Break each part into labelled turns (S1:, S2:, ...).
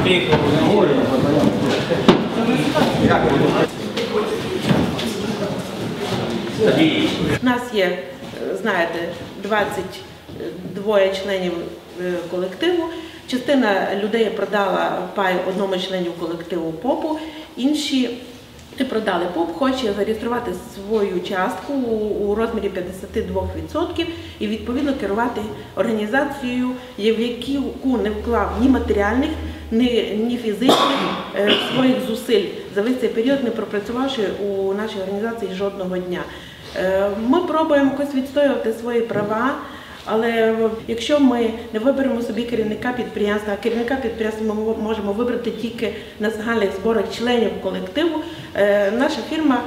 S1: У нас є, знаєте, 22 членів колективу. Частина людей продала пай одному члену колективу ПОПу, інші не продали. ПОП хоче зареєструвати свою частку у розмірі 52% і відповідно керувати організацією, в яку не вклав ні матеріальних, ні фізичних своїх зусиль за весь цей період, не пропрацювавши у нашій організації жодного дня. Ми пробуємо якось відстоювати свої права, але якщо ми не виберемо собі керівника підприємства, а керівника підприємства ми можемо вибрати тільки на загальних зборах членів колективу, наша фірма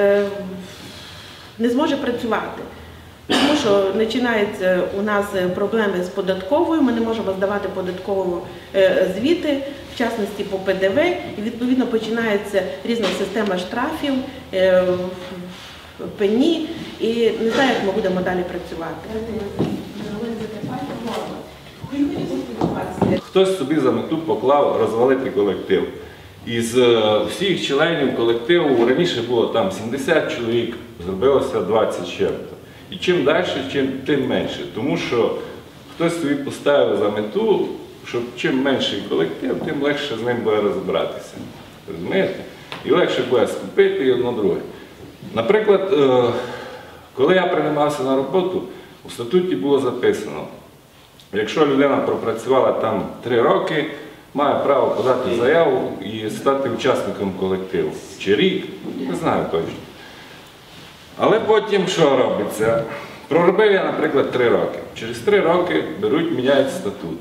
S1: не зможе працювати. Тому що починаються у нас проблеми з податковою, ми не можемо здавати податкові звіти, в частності по ПДВ, і відповідно починається різна система штрафів, пені, і не знаю, як ми будемо далі працювати.
S2: Хтось собі за мету поклав розвалити колектив. Із всіх членів колективу раніше було там 70 чоловік, зробилося 20 чим-то. І чим далі, тим менше. Тому що хтось собі поставив за мету, що чим менший колектив, тим легше з ним буде розібратися. Розумієте? І легше буде скупити і одно друге. Наприклад, коли я приймався на роботу, у статуті було записано, якщо людина пропрацювала там 3 роки, має право подати заяву і стати учасником колективу. Чи рік, не знаю точно. Але потім що робиться? Проробив я, наприклад, 3 роки. Через 3 роки беруть, міняють статут.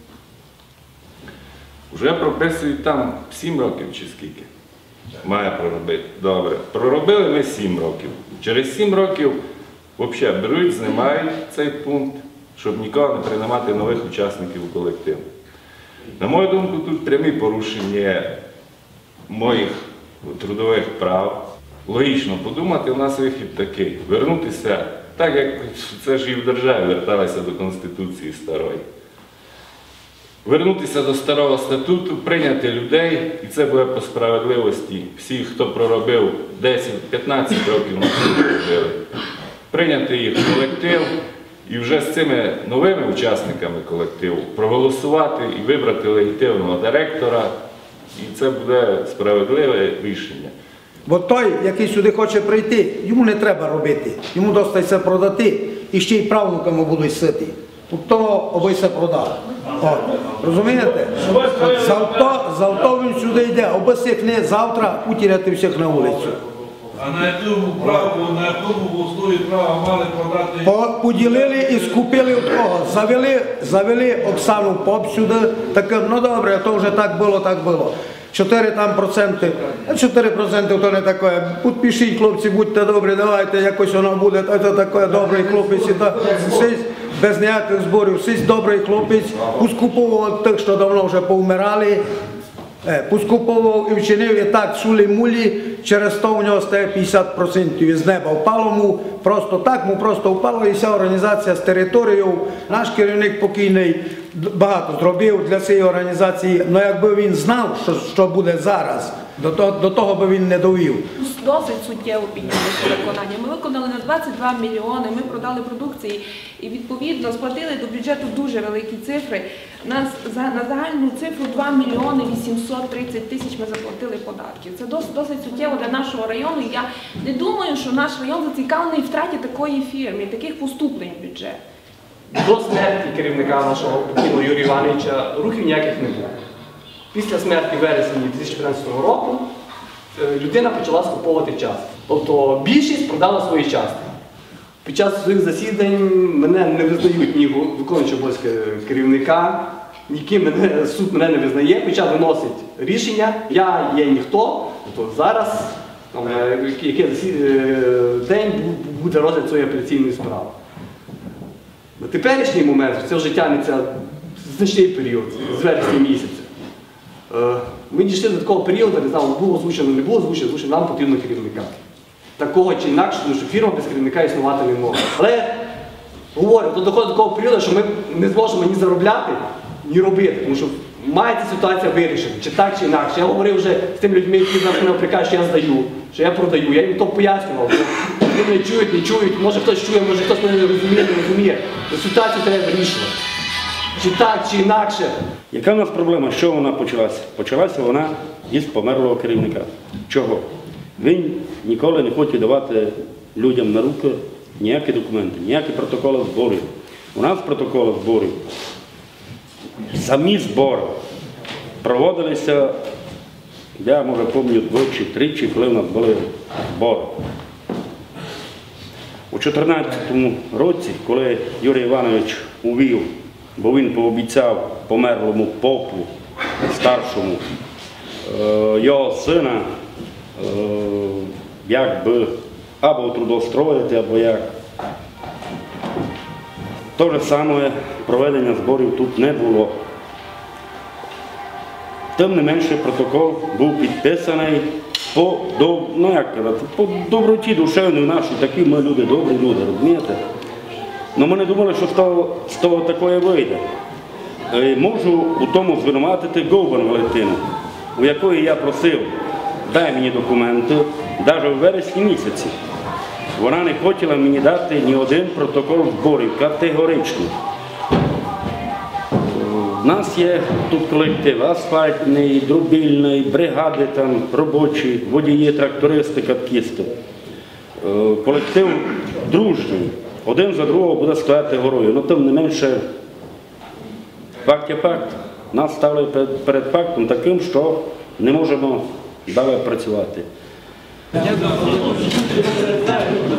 S2: Вже прописують там 7 років чи скільки. Має проробити. Добре. Проробили ми 7 років. Через 7 років взагалі беруть, знімають цей пункт, щоб нікого не приймати нових учасників у колектив. На мою думку, тут прямі порушення моїх трудових прав. Логічно подумати, у нас вихід такий. Вернутися, так як це ж і в державі верталися до Конституції старої. Вернутися до старого статуту, прийняти людей, і це буде по справедливості. Всі, хто проробив 10-15 років на суді робили, прийняти їх в колектив і вже з цими новими учасниками колективу проголосувати і вибрати легітимного директора, і це буде справедливе рішення.
S3: Бо той, який сюди хоче прийти, йому не треба робити, йому достатньо продати, і ще й правнуками будуть сити. От того аби все продав. Розумієте? Завто він сюди йде, аби всіх не завтра утіряти всіх на вулицю.
S4: А на якому основі права мали продати?
S3: Поділили і скупили від кого. Завели Оксану Поп сюди, таким, ну добре, то вже так було. 4% то не таке. Підпишіть, хлопці, будьте добрі, давайте, якось воно буде, це таке добрий хлопець. Без ніяких зборів, всі добрий хлопець, поскуповував тих, що давно вже повмирали, поскуповував і вчинив і так сулі-мулі, через то в нього стає 50% із неба впало му, просто так му просто впало, і вся організація з територією. Наш керівник покійний багато зробив для цієї організації, але якби він знав, що буде зараз, до того би він не довів.
S5: Досить суттєво піднялося виконання. Ми виконали на 22 мільйони, ми продали продукції і відповідно сплатили до бюджету дуже великі цифри. На загальну цифру 2 мільйони 830 тисяч ми заплатили податків. Це досить суттєво для нашого району. І я не думаю, що наш район зацікавлений в втраті такої фірми, таких поступлень в бюджет.
S6: До смерті керівника нашого покійного Юрія Івановича рухів ніяких не було. Після смерті в вересні 2014 року людина почала скуповувати частки. Тобто більшість продала свої частки. Під час своїх засідань мене не визнають ні виконуючого обов'язки керівника, суд мене не визнає, хоча виносить рішення, я є ніхто, тобто зараз, який день буде розгляд цієї апеляційної справи. На теперішній момент, це вже тягнеться значний період, з вересня місяця. Ми дійшли до такого періоду, не знаю, було озвучено, не було озвучено, нам потрібно керівника. Такого чи інакше, тому що фірма без керівника існувати не може. Але, говорю, доходить до такого періоду, що ми не зможемо ні заробляти, ні робити, тому що має ця ситуація вирішити, чи так, чи інакше. Я говорив вже з тими людьми, які зараз мене оприкають, що я здаю, що я продаю. Я їм то пояснював. Вони не чують, може хтось чує, може хтось мене не розуміє. Ситуацію треба вирішувати. Чи так, чи інакше.
S7: Яка в нас проблема? Що вона почалася? Почалася вона із померлого керівника. Чого? Він ніколи не хотів давати людям на руки ніякі документи, ніякі протоколи зборів. У нас протоколи зборів, самі збори проводилися, я може пам'ятаю, двічі, тричі, коли в нас були збори. У 2014 році, коли Юрій Іванович увів, бо він пообіцяв померлому попу старшому його сина, якби або трудоустроїти, або як. Те ж саме проведення зборів тут не було. Тим не менше протокол був підписаний по доброті душевній нашій, такі ми люди, добрі люди, розумієте? Але ми не думали, що з того такое вийде. Можу у тому звинуватити Говбан Валентину, у якої я просив, дай мені документи, навіть у вересні місяці. Вона не хотіла мені дати ні один протокол зборів, категорично. У нас є тут колектив асфальтний, дробільний, бригади там робочі, водії, трактористи, каткісти. Колектив дружній, один за другого буде стояти горою. Але тим не менше, факт є факт. Нас ставили перед фактом таким, що не можемо далі працювати.